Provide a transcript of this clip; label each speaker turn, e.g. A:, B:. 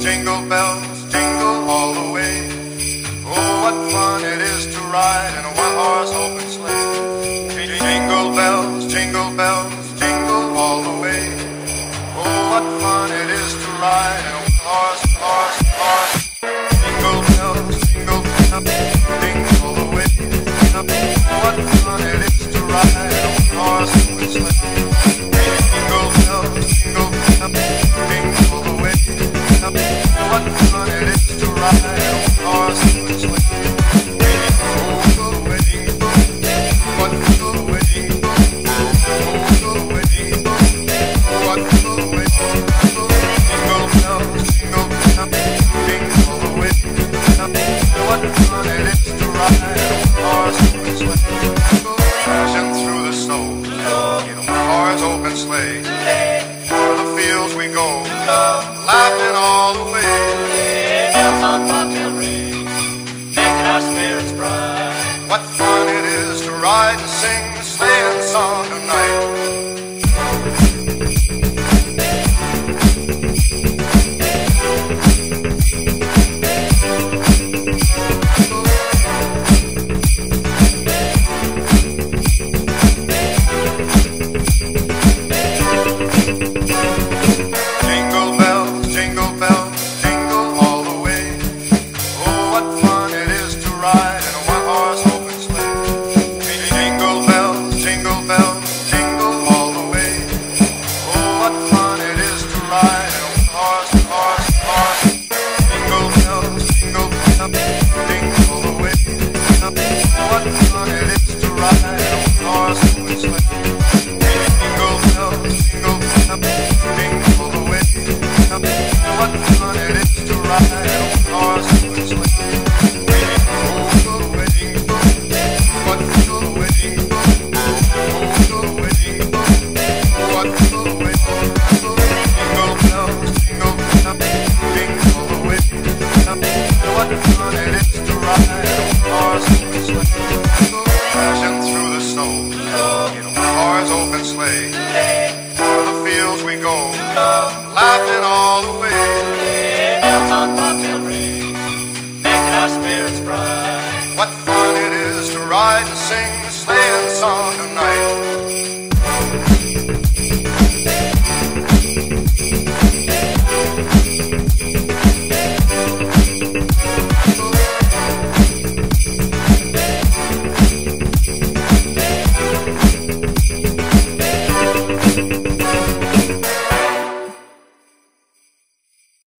A: jingle bells, jingle all the way. Oh, what fun it is to ride in a one-horse open sleigh. Jingle bells, jingle bells, jingle all the way. Oh, what fun it is to ride in a one-horse, horse. Jingle bells, jingle bells, jingle all the way. What fun it is to ride in a one-horse open sleigh. Jingle bells, jingle bells, jingle all the way. What fun it is to ride in a one-horse open sleigh. Sleigh. O'er the fields we go, laughing all the way. Bells on bobtail ring, making our spirits bright. What fun it is to ride and sing the sleighing song tonight. Sleigh. O'er the fields we go, laughing all the way.